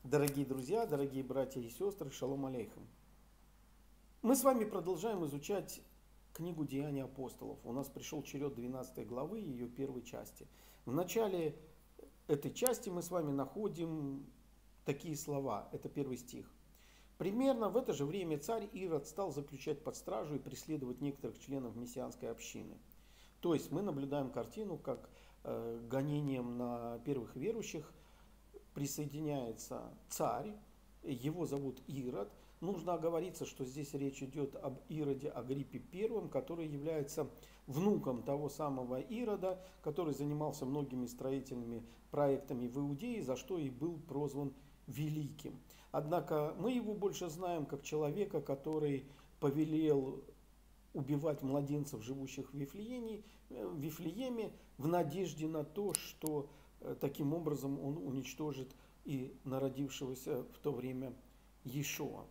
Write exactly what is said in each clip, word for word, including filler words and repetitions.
Дорогие друзья, дорогие братья и сестры, шалом алейхам. Мы с вами продолжаем изучать книгу «Деяния апостолов». У нас пришел черед двенадцатой главы, ее первой части. В начале этой части мы с вами находим такие слова. Это первый стих. Примерно в это же время царь Ирод стал заключать под стражу и преследовать некоторых членов мессианской общины. То есть мы наблюдаем картину, как э, гонением на первых верующих присоединяется царь, его зовут Ирод. Нужно оговориться, что здесь речь идет об Ироде Агриппе Первом, который является внуком того самого Ирода, который занимался многими строительными проектами в Иудее, за что и был прозван Великим. Однако мы его больше знаем как человека, который повелел убивать младенцев, живущих в Вифлееме, в Вифлееме, в надежде на то, что таким образом он уничтожит и народившегося в то время Иешуа.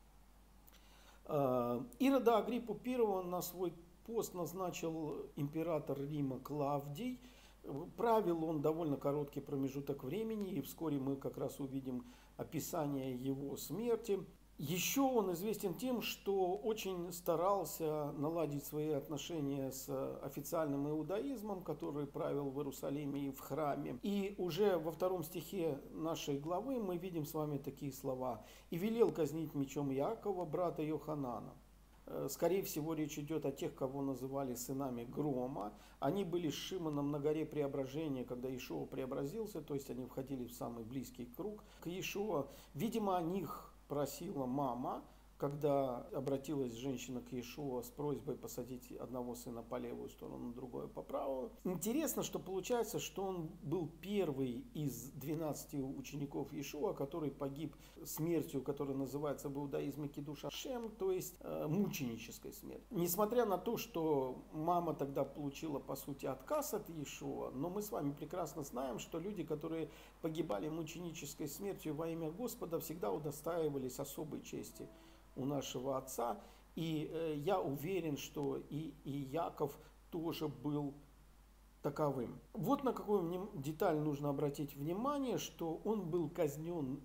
Ирода Агриппу Первого на свой пост назначил император Рима Клавдий. Правил он довольно короткий промежуток времени, и вскоре мы как раз увидим описание его смерти. Еще он известен тем, что очень старался наладить свои отношения с официальным иудаизмом, который правил в Иерусалиме и в храме. И уже во втором стихе нашей главы мы видим с вами такие слова. «И велел казнить мечом Иакова, брата Йоханана». Скорее всего, речь идет о тех, кого называли сынами Грома. Они были с Шимоном на горе Преображения, когда Иешуа преобразился, то есть они входили в самый близкий круг к Иешуа. Видимо, о них просила мама, когда обратилась женщина к Иешуа с просьбой посадить одного сына по левую сторону, другое по правую. Интересно, что получается, что он был первый из двенадцати учеников Иешуа, который погиб смертью, которая называется в иудаизме кидуш ашем, то есть э, мученической смертью. Несмотря на то, что мама тогда получила по сути отказ от Иешуа, но мы с вами прекрасно знаем, что люди, которые погибали мученической смертью во имя Господа, всегда удостаивались особой чести у нашего отца, и э, я уверен, что и, и Яков тоже был таковым. Вот на какую деталь нужно обратить внимание, что он был казнен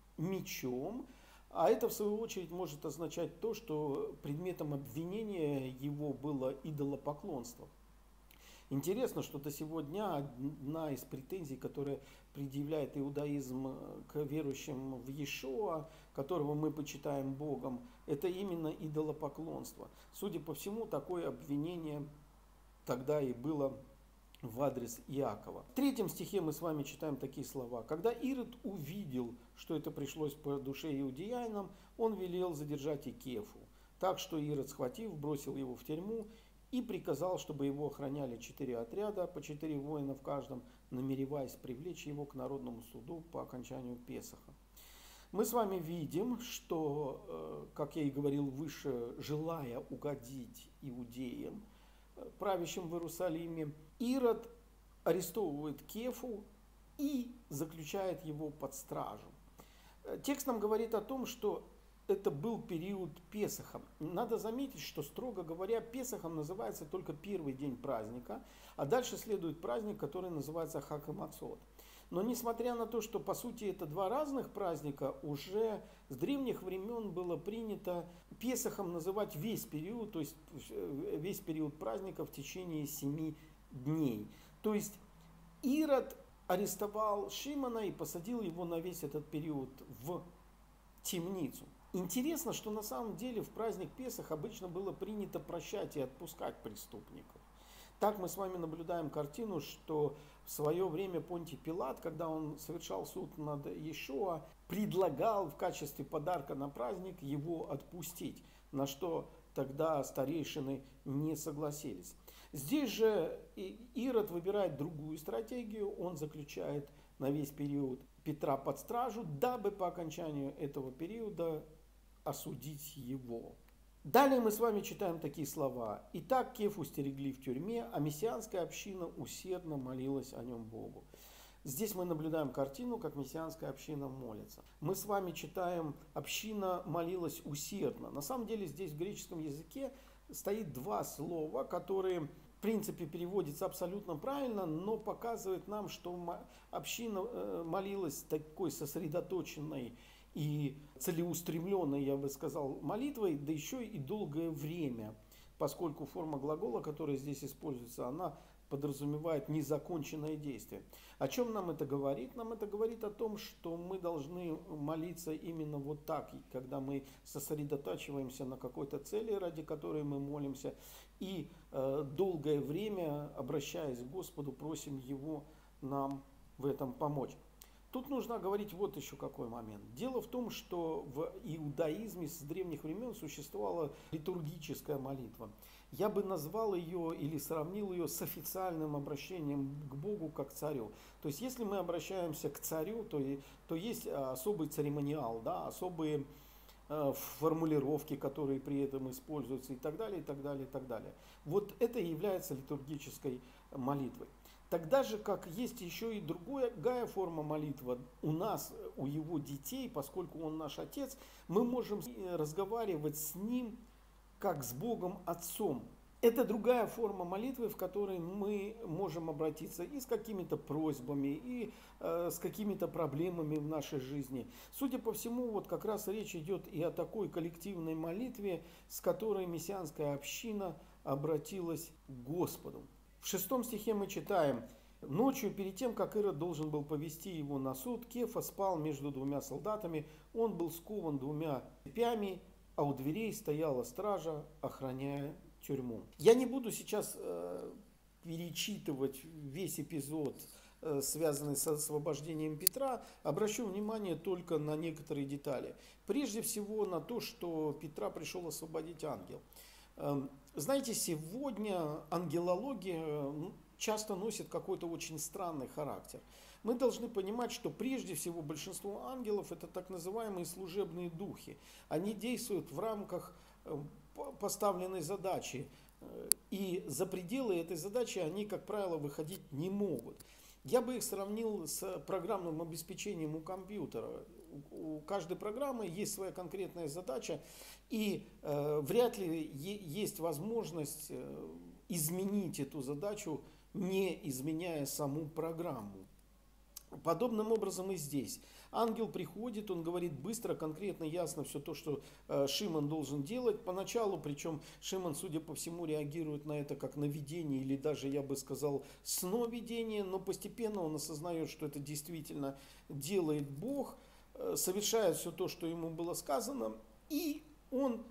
мечом, а это в свою очередь может означать то, что предметом обвинения его было идолопоклонство. Интересно, что до сего дня одна из претензий, которая предъявляет иудаизм к верующим в Иешуа, которого мы почитаем Богом, это именно идолопоклонство. Судя по всему, такое обвинение тогда и было в адрес Иакова. В третьем стихе мы с вами читаем такие слова. «Когда Ирод увидел, что это пришлось по душе иудеянам, он велел задержать и Кефу. Так что Ирод, схватив, бросил его в тюрьму и приказал, чтобы его охраняли четыре отряда, по четыре воина в каждом, намереваясь привлечь его к народному суду по окончанию Песаха». Мы с вами видим, что, как я и говорил выше, желая угодить иудеям, правящим в Иерусалиме, Ирод арестовывает Кефу и заключает его под стражу. Текст нам говорит о том, что это был период Песаха. Надо заметить, что, строго говоря, Песахом называется только первый день праздника, а дальше следует праздник, который называется Хаг ха-Мацот. Но несмотря на то, что по сути это два разных праздника, уже с древних времен было принято Песахом называть весь период, то есть весь период праздника в течение семи дней. То есть Ирод арестовал Шимона и посадил его на весь этот период в темницу. Интересно, что на самом деле в праздник Песах обычно было принято прощать и отпускать преступников. Так мы с вами наблюдаем картину, что в свое время Понтий Пилат, когда он совершал суд над Иешуа, предлагал в качестве подарка на праздник его отпустить, на что тогда старейшины не согласились. Здесь же Ирод выбирает другую стратегию, он заключает на весь период Петра под стражу, дабы по окончанию этого периода осудить его. Далее мы с вами читаем такие слова. «Итак, Кефу стерегли в тюрьме, а мессианская община усердно молилась о нем Богу». Здесь мы наблюдаем картину, как мессианская община молится. Мы с вами читаем «община молилась усердно». На самом деле здесь в греческом языке стоит два слова, которые в принципе переводится абсолютно правильно, но показывает нам, что община молилась такой сосредоточенной и целеустремленной, я бы сказал, молитвой, да еще и долгое время, поскольку форма глагола, которая здесь используется, она подразумевает незаконченное действие. О чем нам это говорит? Нам это говорит о том, что мы должны молиться именно вот так, когда мы сосредотачиваемся на какой-то цели, ради которой мы молимся, и э, долгое время, обращаясь к Господу, просим Его нам в этом помочь. Тут нужно говорить вот еще какой момент. Дело в том, что в иудаизме с древних времен существовала литургическая молитва. Я бы назвал ее или сравнил ее с официальным обращением к Богу как к царю. То есть, если мы обращаемся к царю, то, то есть особый церемониал, да, особые э, формулировки, которые при этом используются и так далее, и так далее, и так далее. Вот это и является литургической молитвой. Тогда же, как есть еще и другая форма молитвы, у нас, у его детей, поскольку он наш отец, мы можем разговаривать с ним как с Богом Отцом. Это другая форма молитвы, в которой мы можем обратиться и с какими-то просьбами, и э, с какими-то проблемами в нашей жизни. Судя по всему, вот как раз речь идет и о такой коллективной молитве, с которой мессианская община обратилась к Господу. В шестом стихе мы читаем: «Ночью, перед тем, как Ирод должен был повести его на суд, Кефа спал между двумя солдатами, он был скован двумя цепями, а у дверей стояла стража, охраняя тюрьму». Я не буду сейчас э, перечитывать весь эпизод, э, связанный с освобождением Петра, обращу внимание только на некоторые детали. Прежде всего на то, что Петра пришел освободить ангел. Знаете, сегодня ангелология часто носит какой-то очень странный характер. Мы должны понимать, что прежде всего большинство ангелов — это так называемые служебные духи. Они действуют в рамках поставленной задачи, и за пределы этой задачи они, как правило, выходить не могут. Я бы их сравнил с программным обеспечением у компьютера. У каждой программы есть своя конкретная задача, и э, вряд ли есть возможность э, изменить эту задачу, не изменяя саму программу. Подобным образом и здесь. Ангел приходит, он говорит быстро, конкретно, ясно все то, что э, Шимон должен делать. Поначалу, причем Шимон, судя по всему, реагирует на это как на видение, или даже, я бы сказал, сновидение, но постепенно он осознает, что это действительно делает Бог, э, совершает все то, что ему было сказано, и он,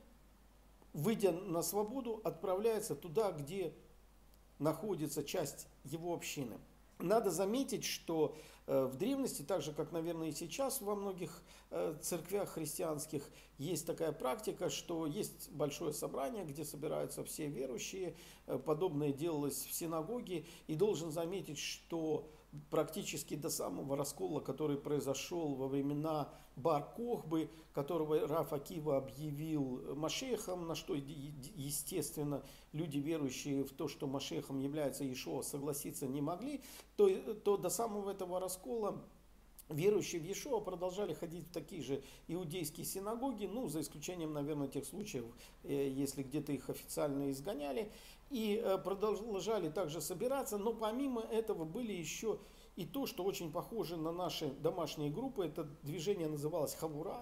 выйдя на свободу, отправляется туда, где находится часть его общины. Надо заметить, что в древности, так же как, наверное, и сейчас во многих церквях христианских, есть такая практика, что есть большое собрание, где собираются все верующие. Подобное делалось в синагоге. И должен заметить, что практически до самого раскола, который произошел во времена Бар-Кохбы, которого Рав Акива объявил Машехом, на что, естественно, люди, верующие в то, что Машехом является Иешуа, согласиться не могли, то, то до самого этого раскола верующие в Иешуа продолжали ходить в такие же иудейские синагоги, ну, за исключением, наверное, тех случаев, если где-то их официально изгоняли, и продолжали также собираться, но помимо этого были еще и то, что очень похоже на наши домашние группы. Это движение называлось хавура,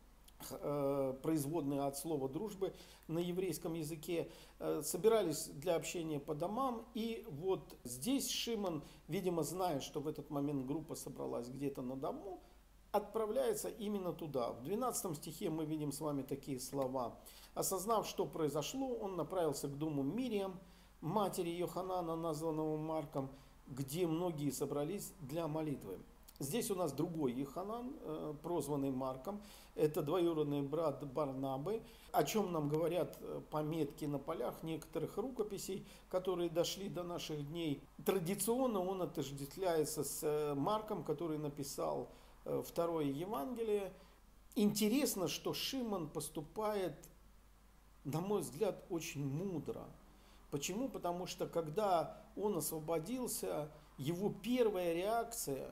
производное от слова дружбы на еврейском языке. Собирались для общения по домам, и вот здесь Шимон, видимо, зная, что в этот момент группа собралась где-то на дому, отправляется именно туда. В двенадцатом стихе мы видим с вами такие слова: «Осознав, что произошло, он направился к дому Мириам, матери Йоханана, названного Марком, где многие собрались для молитвы». Здесь у нас другой Йоханан, прозванный Марком. Это двоюродный брат Барнабы, о чем нам говорят пометки на полях некоторых рукописей, которые дошли до наших дней. Традиционно он отождествляется с Марком, который написал второе Евангелие. Интересно, что Шимон поступает, на мой взгляд, очень мудро. Почему? Потому что когда он освободился, его первая реакция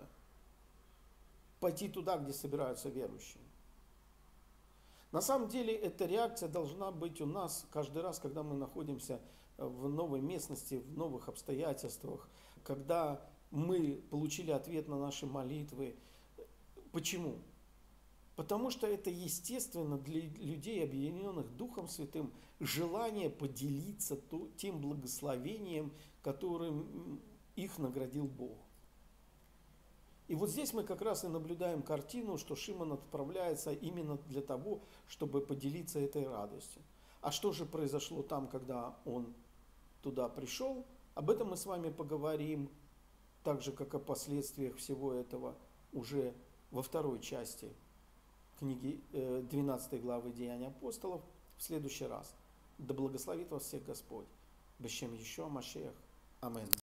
– пойти туда, где собираются верующие. На самом деле эта реакция должна быть у нас каждый раз, когда мы находимся в новой местности, в новых обстоятельствах, когда мы получили ответ на наши молитвы. Почему? Потому что это естественно для людей, объединенных Духом Святым, желание поделиться тем благословением, которым их наградил Бог. И вот здесь мы как раз и наблюдаем картину, что Шимон отправляется именно для того, чтобы поделиться этой радостью. А что же произошло там, когда он туда пришел? Об этом мы с вами поговорим, так же, как о последствиях всего этого, уже во второй части книги двенадцатой главы Деяний апостолов в следующий раз. Да благословит вас всех Господь. Бешем Ешуа Машиах. Аминь.